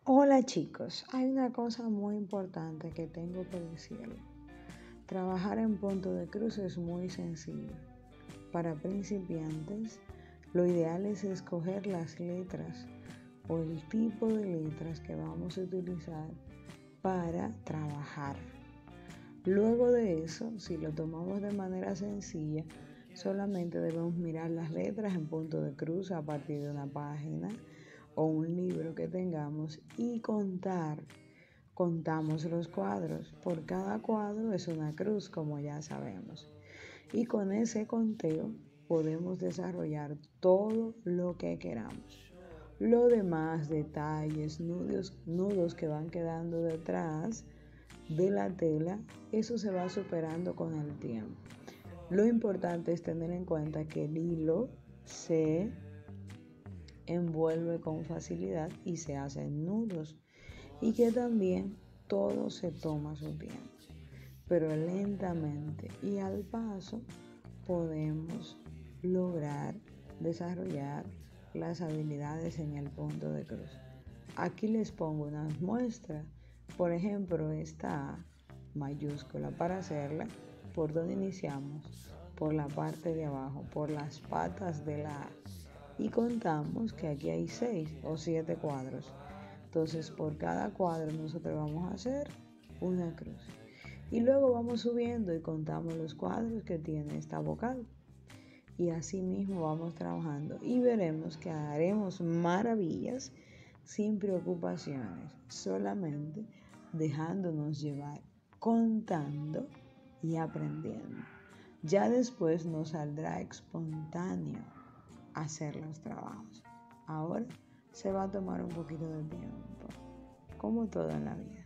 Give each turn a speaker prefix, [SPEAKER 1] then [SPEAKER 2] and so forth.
[SPEAKER 1] Hola chicos, hay una cosa muy importante que tengo que decirles. Trabajar en punto de cruz es muy sencillo. Para principiantes, lo ideal es escoger las letras o el tipo de letras que vamos a utilizar para trabajar. Luego de eso, si lo tomamos de manera sencilla, solamente debemos mirar las letras en punto de cruz a partir de una página o un libro que tengamos y contar. Contamos los cuadros. Por cada cuadro es una cruz, como ya sabemos. Y con ese conteo podemos desarrollar todo lo que queramos. Lo demás, detalles, nudos que van quedando detrás de la tela, eso se va superando con el tiempo. Lo importante es tener en cuenta que el hilo se envuelve con facilidad y se hacen nudos, y que también todo se toma su tiempo, pero lentamente y al paso podemos lograr desarrollar las habilidades en el punto de cruz. Aquí les pongo unas muestras. Por ejemplo, esta A mayúscula, para hacerla, ¿por donde iniciamos? Por la parte de abajo, por las patas de la A. Y contamos que aquí hay 6 o 7 cuadros. Entonces, por cada cuadro nosotros vamos a hacer una cruz. Y luego vamos subiendo y contamos los cuadros que tiene esta vocal. Y así mismo vamos trabajando y veremos que haremos maravillas sin preocupaciones, solamente dejándonos llevar, contando y aprendiendo. Ya después nos saldrá espontáneo hacer los trabajos. Ahora se va a tomar un poquito de tiempo, como todo en la vida.